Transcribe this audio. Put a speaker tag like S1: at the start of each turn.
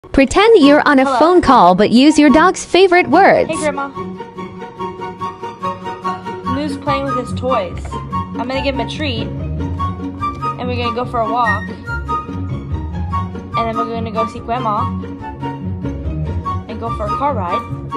S1: Pretend you're on a phone call, but use your dog's favorite words.
S2: Hey, Grandma. Moo's playing with his toys. I'm gonna give him a treat, and we're gonna go for a walk, and then we're gonna go see Grandma, and go for a car ride.